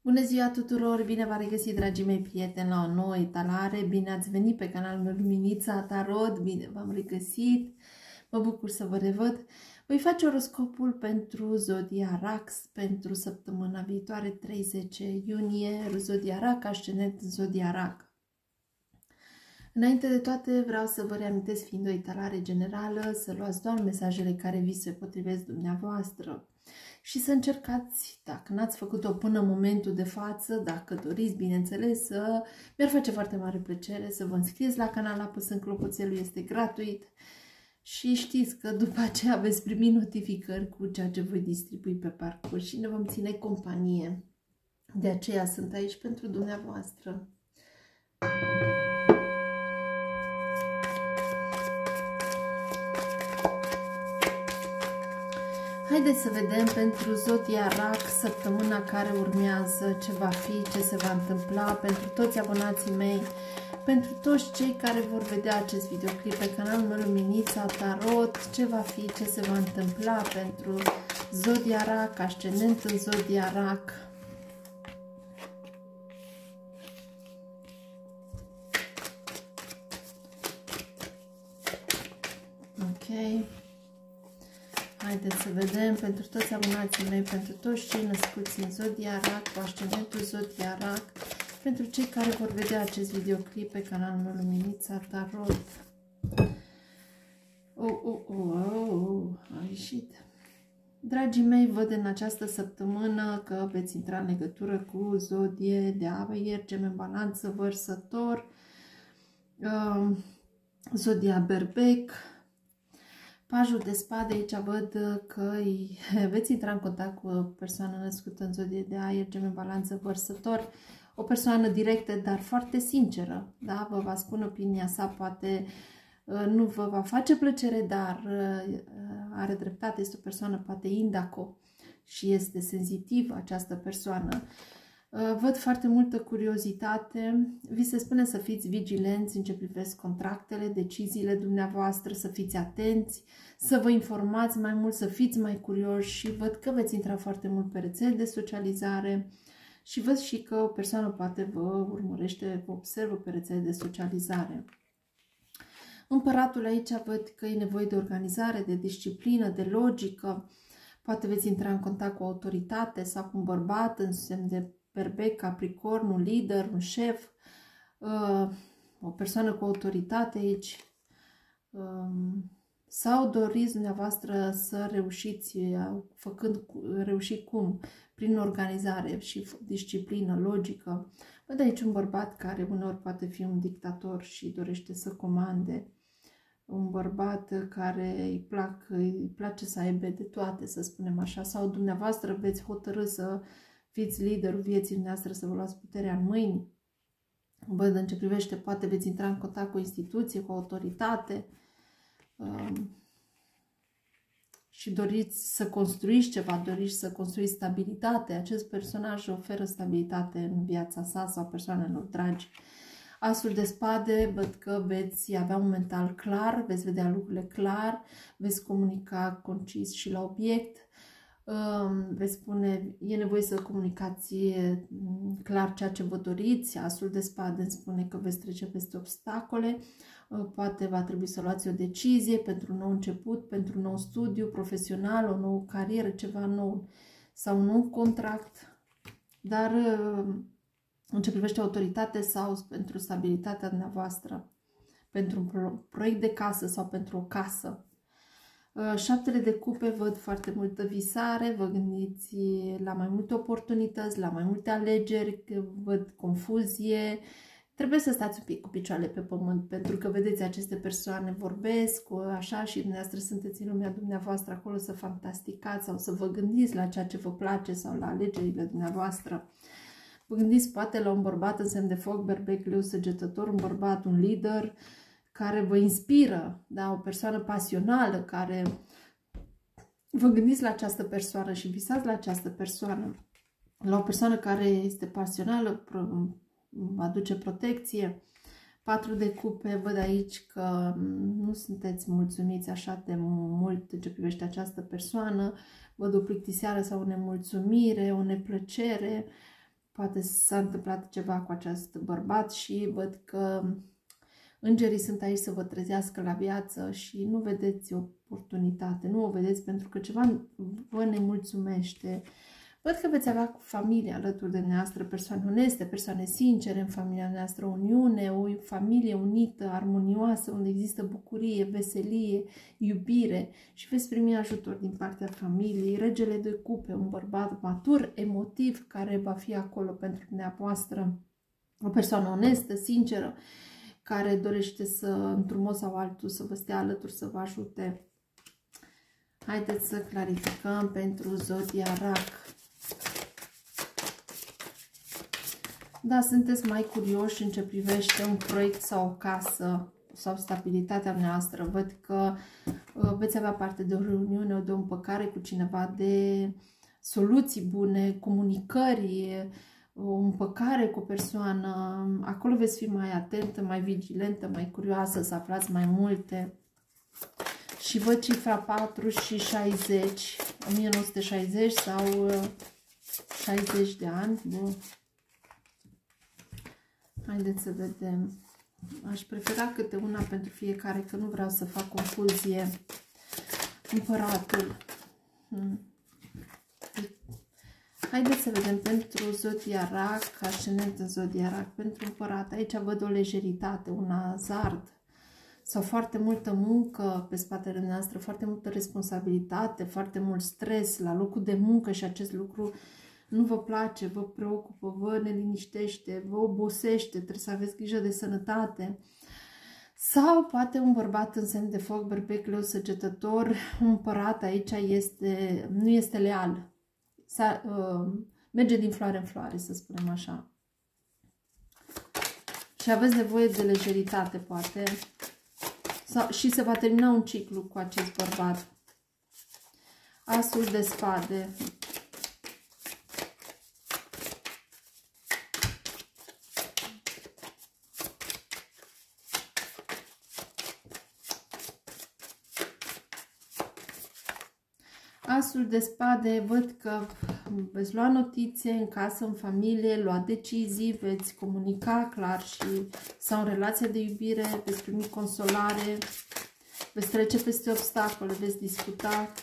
Bună ziua tuturor! Bine v-am regăsit, dragii mei prieteni, la o nouă etalare. Bine ați venit pe canalul meu Luminița Tarot. Bine v-am regăsit. Mă bucur să vă revăd. Voi face oroscopul pentru Zodia Rax pentru săptămâna viitoare, 30 iunie, Zodia Rac, ascendent în Zodia Rac. Înainte de toate, vreau să vă reamintesc, fiind o etalare generală, să luați doar mesajele care vi se potrivesc dumneavoastră. Și să încercați, dacă n-ați făcut-o până în momentul de față, dacă doriți, bineînțeles, mi-ar face foarte mare plăcere să vă înscrieți la canal apăsând clopoțelul, este gratuit. Și știți că după aceea veți primi notificări cu ceea ce voi distribui pe parcurs și ne vom ține companie. De aceea sunt aici pentru dumneavoastră. Haideți să vedem pentru Zodia Rac săptămâna care urmează, ce va fi, ce se va întâmpla pentru toți abonații mei, pentru toți cei care vor vedea acest videoclip pe canalul meu Luminița Tarot, ce va fi, ce se va întâmpla pentru Zodia Rac, ascendent în Zodia Rac. Ok. Haideți să vedem pentru toți abonații mei, pentru toți cei născuți în Zodia Rac, cu ascendentul Zodia Rac, pentru cei care vor vedea acest videoclip pe canalul meu Luminița Tarot. A ieșit. Dragii mei, văd în această săptămână că veți intra în legătură cu Zodie de Abier, Gemeni, Balanță, Vărsător, Zodia Berbec. Pajul de spade, aici văd că veți intra în contact cu o persoană născută în Zodie de Aer, Gemeni, Balanță, Vărsător, o persoană directă, dar foarte sinceră, da? Vă va spune opinia sa, poate nu vă va face plăcere, dar are dreptate, este o persoană poate indaco și este senzitivă această persoană. Văd foarte multă curiozitate, vi se spune să fiți vigilenți în ce privesc contractele, deciziile dumneavoastră, să fiți atenți, să vă informați mai mult, să fiți mai curioși și văd că veți intra foarte mult pe rețele de socializare și văd și că o persoană poate vă urmărește, vă observă pe rețele de socializare. Împăratul, aici văd că e nevoie de organizare, de disciplină, de logică, poate veți intra în contact cu o autoritate sau cu un bărbat în semn de Berbec, Capricorn, un lider, un șef, o persoană cu autoritate aici, sau doriți dumneavoastră să reușiți, reuși cum? Prin organizare și disciplină, logică. Văd aici un bărbat care uneori poate fi un dictator și dorește să comande, un bărbat care îi place să aibă de toate, să spunem așa, sau dumneavoastră veți hotărâ să fiți liderul vieții dumneavoastră, să vă luați puterea în mâini. Văd în ce privește, poate veți intra în contact cu o instituție, cu o autoritate și doriți să construiți ceva, doriți să construiți stabilitate. Acest personaj oferă stabilitate în viața sa sau persoanelor dragi. Asul de spade, văd că veți avea un mental clar, veți vedea lucrurile clar, veți comunica concis și la obiect. Veți spune, e nevoie să comunicați clar ceea ce vă doriți. Asul de spade îmi spune că veți trece peste obstacole, poate va trebui să luați o decizie pentru un nou început, pentru un nou studiu profesional, o nouă carieră, ceva nou sau un nou contract, dar în ce privește autoritate sau pentru stabilitatea dumneavoastră, pentru un proiect de casă sau pentru o casă. Șaptele de cupe, văd foarte multă visare, vă gândiți la mai multe oportunități, la mai multe alegeri, văd confuzie. Trebuie să stați un pic cu picioarele pe pământ, pentru că, vedeți, aceste persoane vorbesc așa și dumneavoastră sunteți în lumea dumneavoastră acolo să fantasticați sau să vă gândiți la ceea ce vă place sau la alegerile dumneavoastră. Vă gândiți poate la un bărbat în semn de foc, berbec, leu, săgetător, un bărbat, un lider, care vă inspiră, da? O persoană pasională, care vă gândiți la această persoană și visați la această persoană, la o persoană care este pasională, aduce protecție. 4 de cupe, văd aici că nu sunteți mulțumiți așa de mult în ce privește această persoană, văd o plictiseală sau o nemulțumire, o neplăcere, poate s-a întâmplat ceva cu acest bărbat și văd că îngerii sunt aici să vă trezească la viață și nu vedeți oportunitate, nu o vedeți pentru că ceva vă nemulțumește. Văd că veți avea familia alături de noastră, persoane oneste, persoane sincere în familia noastră, uniune, o familie unită, armonioasă, unde există bucurie, veselie, iubire și veți primi ajutor din partea familiei. Regele de cupe, un bărbat matur, emotiv, care va fi acolo pentru dumneavoastră, o persoană onestă, sinceră, care dorește să, într-un mod sau altul, să vă stea alături, să vă ajute. Haideți să clarificăm pentru Zodia Rac. Da, sunteți mai curioși în ce privește un proiect sau o casă sau stabilitatea noastră. Văd că veți avea parte de o reuniune, de o împăcare cu cineva, de soluții bune, comunicări, o împăcare cu o persoană. Acolo veți fi mai atentă, mai vigilentă, mai curioasă, să aflați mai multe. Și văd cifra 4 și 60, 1960 sau 60 de ani. Bun. Haideți să vedem. Aș prefera câte una pentru fiecare, că nu vreau să fac confuzie. Împăratul. Haideți să vedem pentru Zodia Rac, ascendent în Zodia Rac, pentru împărat. Aici văd o lejeritate, un hazard sau foarte multă muncă pe spatele noastră, foarte multă responsabilitate, foarte mult stres la locul de muncă și acest lucru nu vă place, vă preocupă, vă neliniștește, vă obosește, trebuie să aveți grijă de sănătate. Sau poate un bărbat în semn de foc, berbec, leu, săgetător, un împărat aici nu este leal. Merge din floare în floare, să spunem așa. Și aveți nevoie de lejeritate, poate. Și se va termina un ciclu cu acest bărbat. Asul de spade. Asul de spade, văd că veți lua notițe în casă, în familie, lua decizii, veți comunica clar sau în relația de iubire, veți primi consolare, veți trece peste obstacole, veți discuta,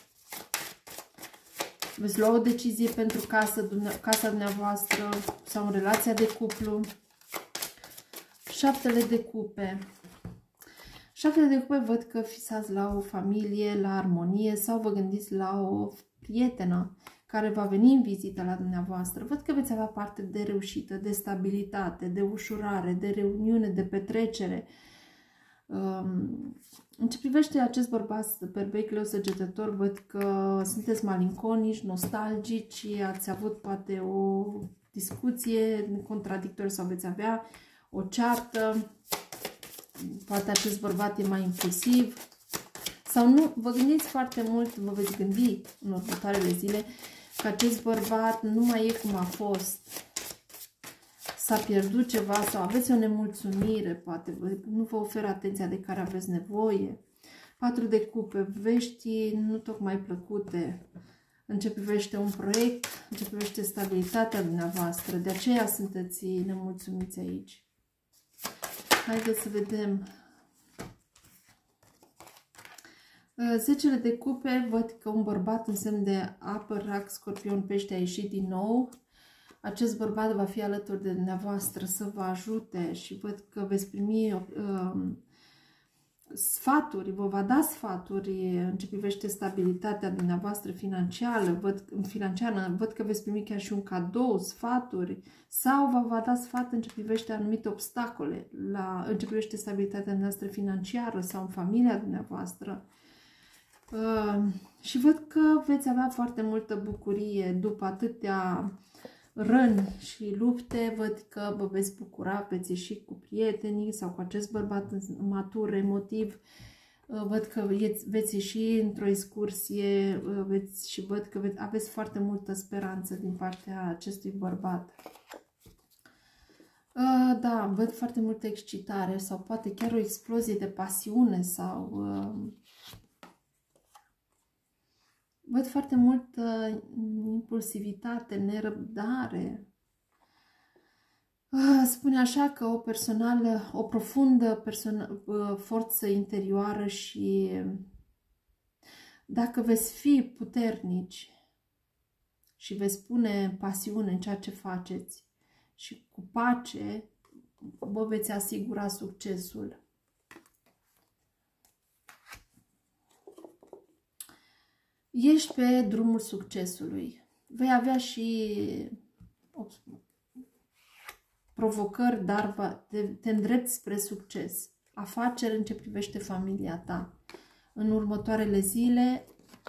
veți lua o decizie pentru casa dumneavoastră sau în relația de cuplu. Șaptele de cupe. Șaptele de cupe, văd că fisați la o familie, la armonie sau vă gândiți la o prietenă care va veni în vizită la dumneavoastră. Văd că veți avea parte de reușită, de stabilitate, de ușurare, de reuniune, de petrecere. În ce privește acest bărbat berbec, leu, săgetător, văd că sunteți malinconici, nostalgici, ați avut poate o discuție contradictorie sau veți avea o ceartă. Poate acest bărbat e mai impulsiv sau nu, vă gândiți foarte mult, vă veți gândi în următoarele zile că acest bărbat nu mai e cum a fost, s-a pierdut ceva sau aveți o nemulțumire, poate nu vă oferă atenția de care aveți nevoie. 4 de cupe, vești nu tocmai plăcute în ce privește un proiect, în ce privește stabilitatea dumneavoastră, de aceea sunteți nemulțumiți aici. Haideți să vedem. 10 de cupe, văd că un bărbat în semn de apă, rac, scorpion, pește a ieșit din nou. Acest bărbat va fi alături de dumneavoastră să vă ajute și văd că veți primi sfaturi, vă va da sfaturi în ce privește stabilitatea dumneavoastră financiară, văd că veți primi chiar și un cadou, sfaturi, sau vă va da sfat în ce privește anumite obstacole, în ce privește stabilitatea noastră financiară sau în familia dumneavoastră. Și văd că veți avea foarte multă bucurie după atâtea răni și lupte, văd că vă veți bucura, veți ieși cu prietenii sau cu acest bărbat matur, emotiv, văd că veți ieși într-o excursie și văd că aveți foarte multă speranță din partea acestui bărbat. Da, văd foarte multă excitare sau poate chiar o explozie de pasiune sau... Văd foarte multă impulsivitate, nerăbdare. Spune așa că o profundă forță interioară și dacă veți fi puternici și veți pune pasiune în ceea ce faceți și cu pace, vă veți asigura succesul. Ești pe drumul succesului. Vei avea și provocări, dar te îndrepți spre succes. Afaceri în ce privește familia ta. În următoarele zile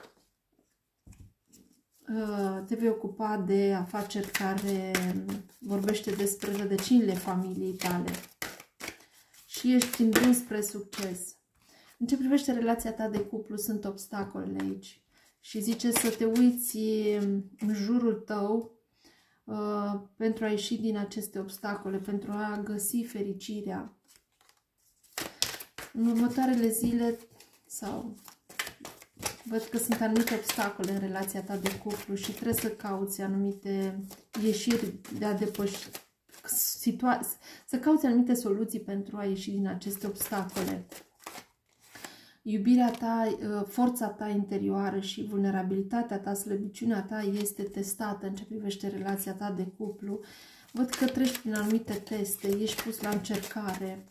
te vei ocupa de afaceri care vorbește despre rădăcinile familiei tale. Și ești în drum spre succes. În ce privește relația ta de cuplu, sunt obstacolele aici. Și zice să te uiți în jurul tău pentru a ieși din aceste obstacole, pentru a găsi fericirea. În următoarele zile, sau văd că sunt anumite obstacole în relația ta de cuplu și trebuie să cauți anumite ieșiri de a depăși situații, să cauți anumite soluții pentru a ieși din aceste obstacole. Iubirea ta, forța ta interioară și vulnerabilitatea ta, slăbiciunea ta este testată în ce privește relația ta de cuplu. Văd că treci prin anumite teste, ești pus la încercare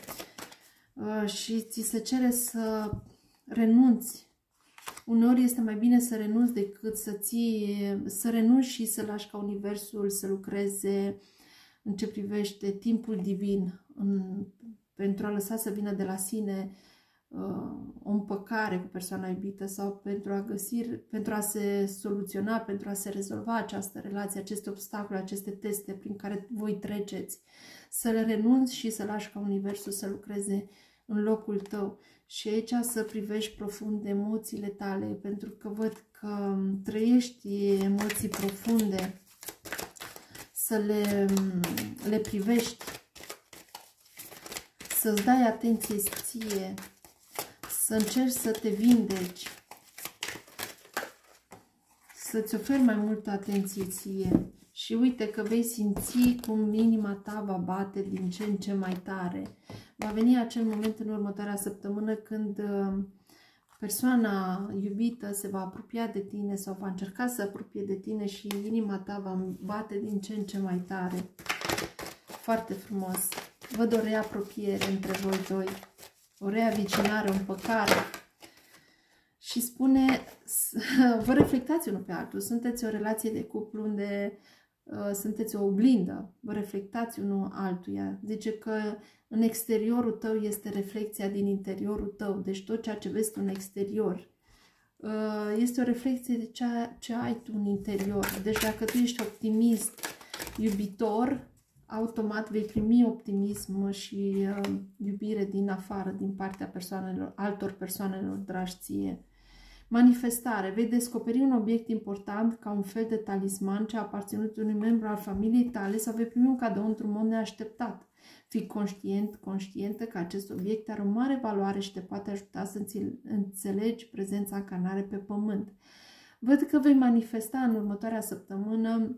și ți se cere să renunți. Uneori este mai bine să renunți decât să renunți și să lași ca universul să lucreze în ce privește timpul divin, pentru a lăsa să vină de la sine o împăcare cu persoana iubită sau pentru a se soluționa, pentru a se rezolva această relație, aceste obstacole, aceste teste prin care voi treceți. Să le renunți și să lași ca universul să lucreze în locul tău. Și aici să privești profund emoțiile tale, pentru că văd că trăiești emoții profunde, să le privești, să-ți dai atenție ție, să încerci să te vindeci, să-ți oferi mai multă atenție ție. Și uite că vei simți cum inima ta va bate din ce în ce mai tare. Va veni acel moment în următoarea săptămână când persoana iubită se va apropia de tine sau va încerca să se apropie de tine și inima ta va bate din ce în ce mai tare. Foarte frumos. Văd o reapropiere între voi doi. O reavicinare, o împăcare. Și spune, vă reflectați unul pe altul. Sunteți o relație de cuplu unde sunteți o oglindă. Vă reflectați unul altuia. Zice că în exteriorul tău este reflecția din interiorul tău. Deci tot ceea ce vezi tu în exterior este o reflecție de ceea ce ai tu în interior. Deci dacă tu ești optimist, iubitor, automat vei primi optimism și iubire din afară, din partea altor persoanelor dragi ție. Manifestare. Vei descoperi un obiect important ca un fel de talisman ce a aparținut unui membru al familiei tale sau vei primi un cadou într-un mod neașteptat. Fii conștientă că acest obiect are o mare valoare și te poate ajuta să înțelegi prezența în care pe pământ. Văd că vei manifesta în următoarea săptămână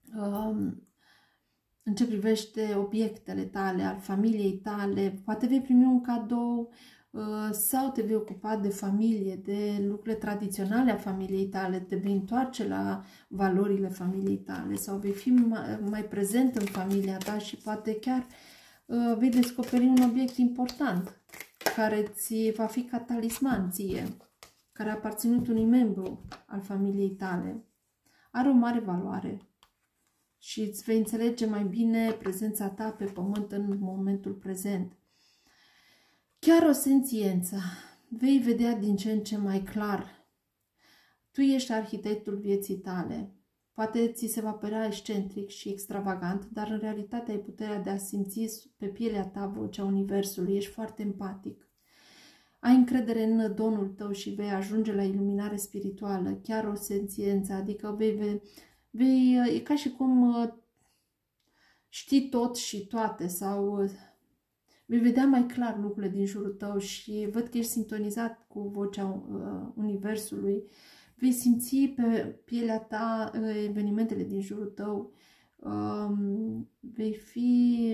în ce privește obiectele tale, al familiei tale, poate vei primi un cadou sau te vei ocupa de familie, de lucrurile tradiționale a familiei tale, te vei întoarce la valorile familiei tale sau vei fi mai prezent în familia ta și poate chiar vei descoperi un obiect important care ți va fi ca talisman ție, care a aparținut unui membru al familiei tale. Are o mare valoare și îți vei înțelege mai bine prezența ta pe pământ în momentul prezent. Chiar o sențiență. Vei vedea din ce în ce mai clar. Tu ești arhitectul vieții tale. Poate ți se va părea excentric și extravagant, dar în realitate ai puterea de a simți pe pielea ta vocea universului. Ești foarte empatic. Ai încredere în donul tău și vei ajunge la iluminare spirituală. Chiar o sențiență, adică e ca și cum știi tot și toate sau vei vedea mai clar lucrurile din jurul tău și văd că ești sintonizat cu vocea universului. Vei simți pe pielea ta evenimentele din jurul tău, vei fi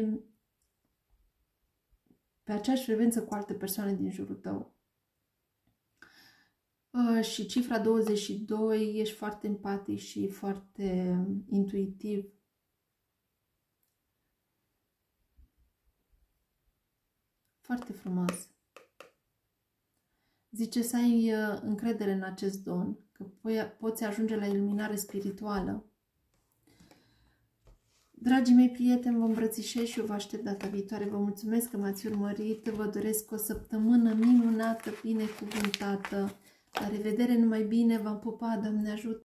pe aceeași frecvență cu alte persoane din jurul tău. Și cifra 22, ești foarte empatic și foarte intuitiv. Foarte frumos. Zice să ai încredere în acest don, că poți ajunge la iluminare spirituală. Dragii mei prieteni, vă îmbrățișez și eu vă aștept data viitoare. Vă mulțumesc că m-ați urmărit. Vă doresc o săptămână minunată, binecuvântată. La revedere, numai bine, v-am pupat, Doamne ajută!